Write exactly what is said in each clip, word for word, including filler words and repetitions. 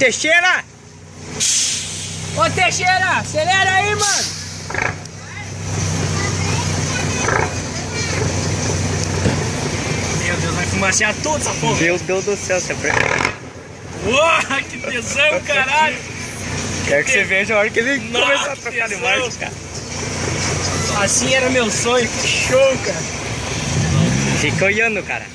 Teixeira! Ô Teixeira, acelera aí, mano! Meu Deus, vai fumacear tudo essa porra! Meu Deus do céu, você aprende. Uau, que tesão, caralho! Quero que, que você veja a hora que ele Nossa, começar a trocar de marcha, cara. Assim era meu sonho, que show, cara! Fica olhando, cara.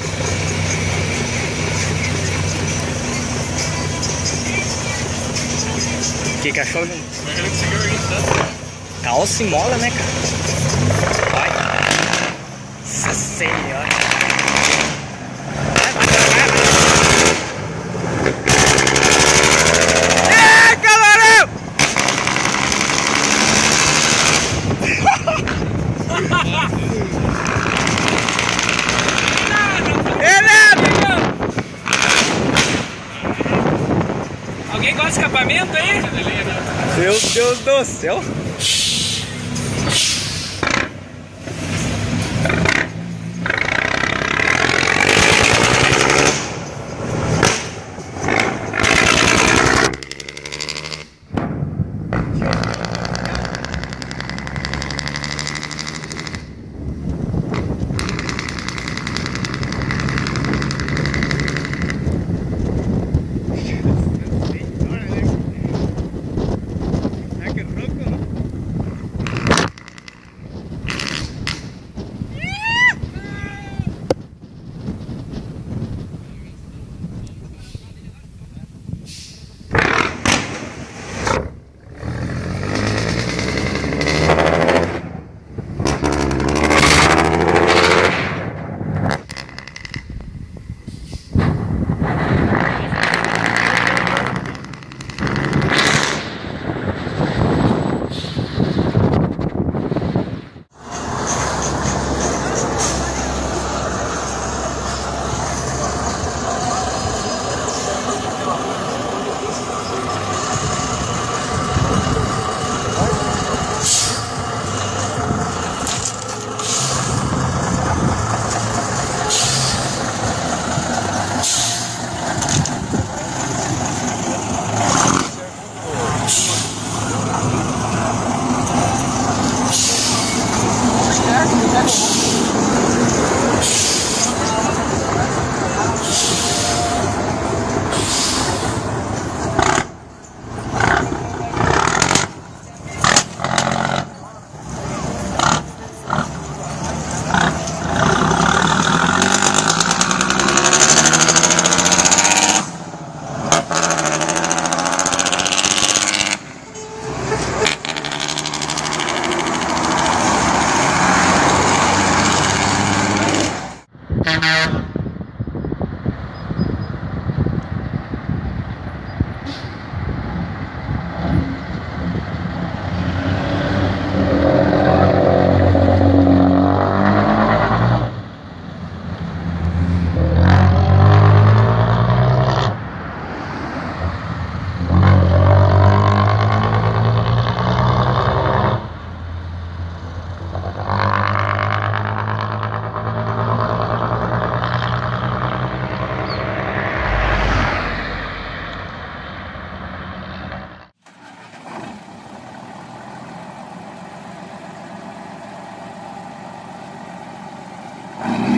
O que que achou, João? Calça e mola, né, cara? Vai. Nossa senhora. Vai, vai, vai, vai. É, camarão! Alguém gosta de escapamento aí? Meu Deus do céu! Bye.